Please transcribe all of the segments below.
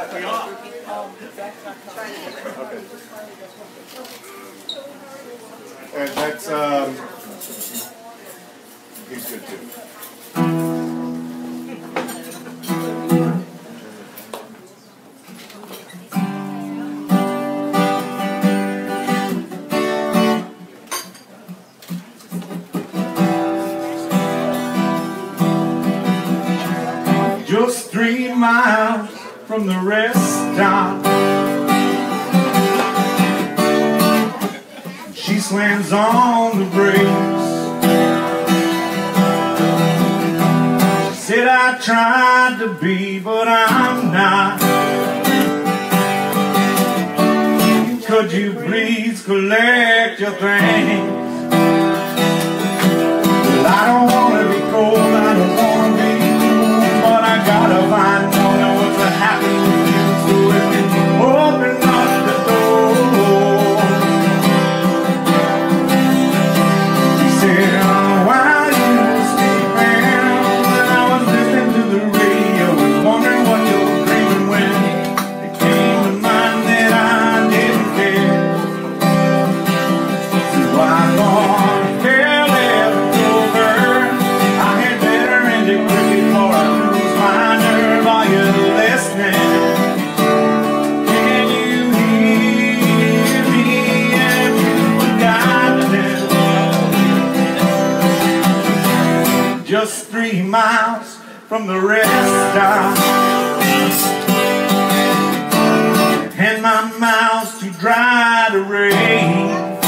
And that's, he's good too. Just 3 miles from the rest stop, she slams on the brakes. She said I tried to be, but I'm not. Could you please collect your things? Well, I don't want to be cold, I don't want to be cool, but I gotta find out what's happening with you, so if you open up the door. She said, while you were sleeping, when I was listening to the radio and wondering what you were dreaming, when it came to mind that I didn't care. So I thought, hell, it's over, I had better end it quick before I lose my nerve. Are you listening? Can you hear me? Have you forgotten? Just 3 miles from the rest stop, and my mouth's too dry to rain.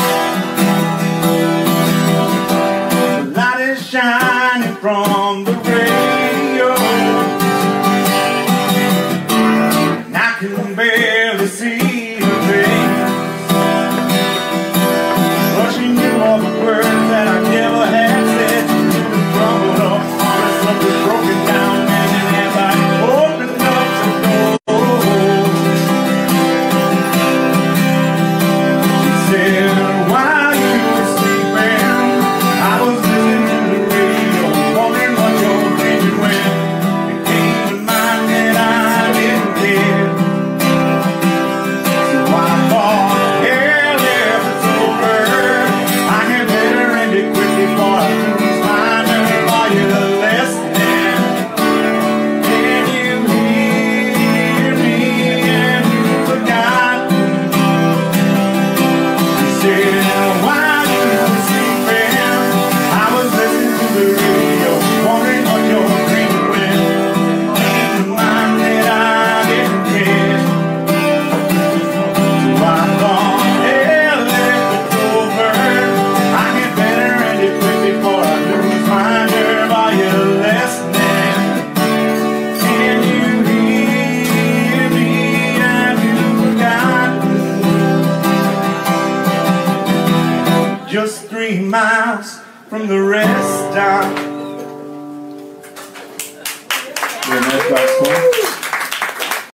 The light is shining from the radio, and I can barely see her face. But she knew all the words that I never had said. She crumbled up on us, something broken down, and then as I opened up the door, she said, while you were sleeping, I was listening to the radio, wondering what you're thinking, when it came to mind that I didn't care. So I thought, hell, if it's over, I had better end it quick before I lose my nerve. Are you listening? Can you hear me? Have you forgotten? She said, while you were sleeping, I was listening to the radio, wondering what you're dreaming, when it came to mind that I didn't care. So I thought, hell, if it's over, I had better end it quick before I lose my nerve. Are you listening? Can you hear me? Have you forgotten? Just 3 miles from the rest stop. Matchbox.